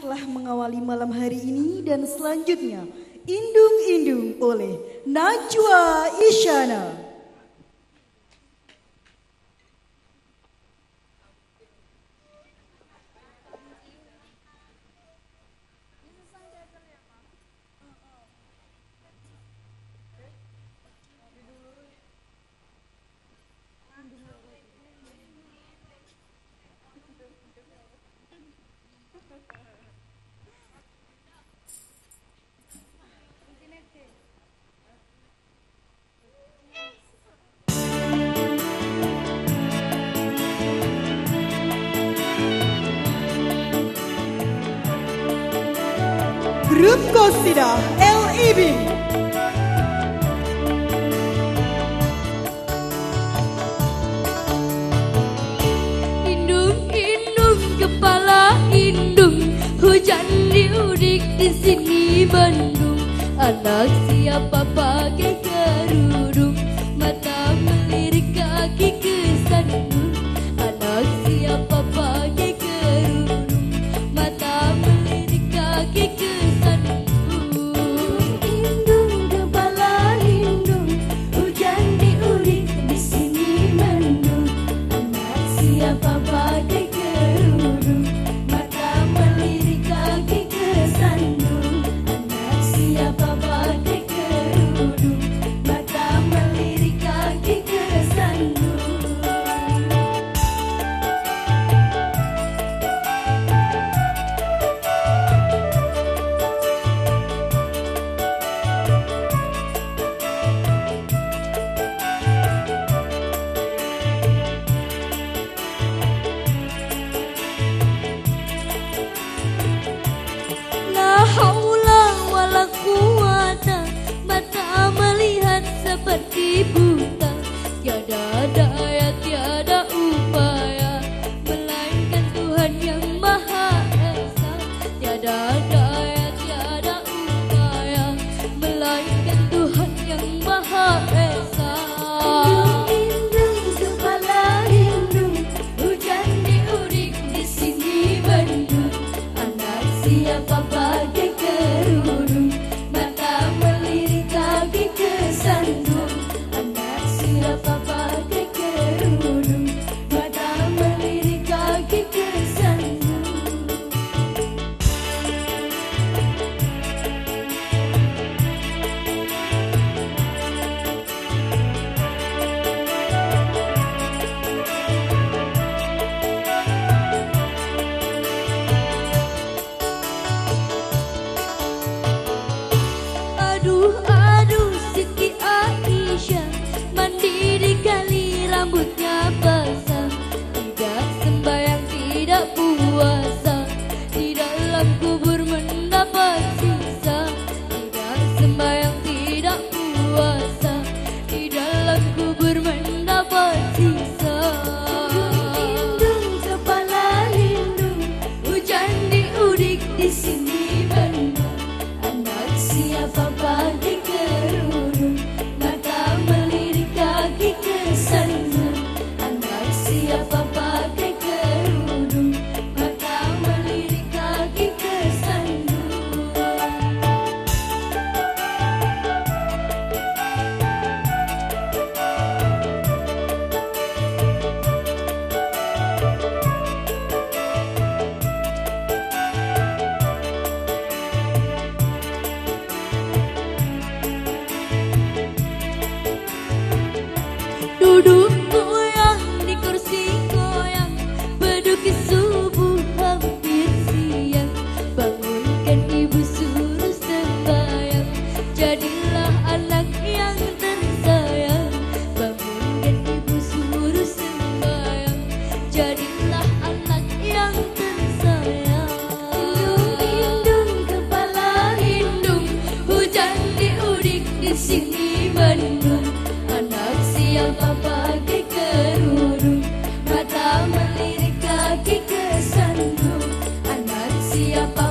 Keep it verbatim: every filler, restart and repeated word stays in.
telah mengawali malam hari ini dan selanjutnya Indung-Indung oleh Najwa Isyana. Grup Qasidah L I B. Indung-indung kepala indung, hujan diudik di sini Bandung. Anak siapa pakai kerudung, mata melirik kaki kesandung. Anak siapa pakai kerudung, mata melirik kaki kesandung. Seperti buta, tiada daya, tiada upaya, melainkan Tuhan yang Maha Esa. Tiada daya, tiada upaya, melainkan Tuhan yang Maha Esa. Indung-indung kepala indung, hujan diudik di sini Bandung. Anak siapa pakai kerudung, mata melirik kaki kesandung. Siapa pakai kerudung, mata melirik kaki kesandung. Aduh, aduh, Siti Aisyah, mandi di kali rambutnya basah. Tidak sembahyang, tidak puasa, di dalam kubur mendapat siksa. Tidak sembahyang, tidak puasa, di dalam kubur mendapat siksa. Indung kepala indung, hujan diudik di sini Bandung. Anak siapa pakai kerudung, mata melirik kaki kesandung. Anak siapa pakai kerudung, mata melirik kaki kesandung. Duduk goyang di kursi goyang, beduk subuh hampir siang. Bangunkan ibu suruh sembahyang, jadilah anak yang tersayang. Bangunkan ibu suruh sembahyang, jadilah anak yang tersayang. Indung-indung kepala indung, hujan diudik di sini Bandung. Anak siapa pakai kerudung, mata melirik kaki kesandung. Anak siapa